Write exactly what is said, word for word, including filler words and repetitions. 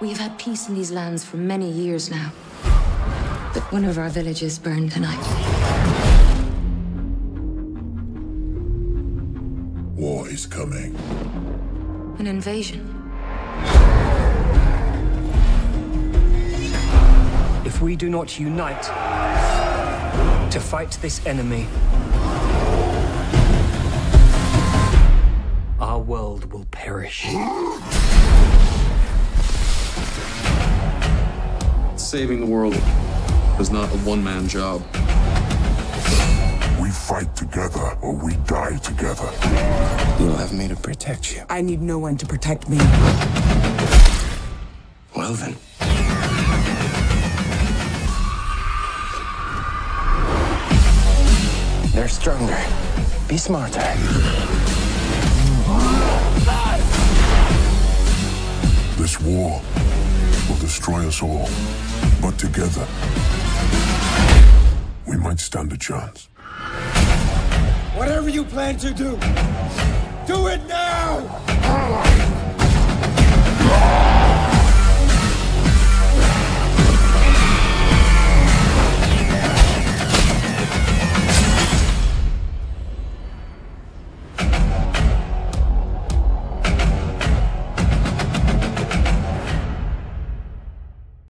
We've had peace in these lands for many years now. But one of our villages burned tonight. War is coming. An invasion. If we do not unite to fight this enemy, our world will perish. Saving the world is not a one-man job. We fight together or we die together. You'll have me to protect you. I need no one to protect me. Well then. They're stronger. Be smarter. This war will destroy us all. But together, we might stand a chance. Whatever you plan to do, do it now!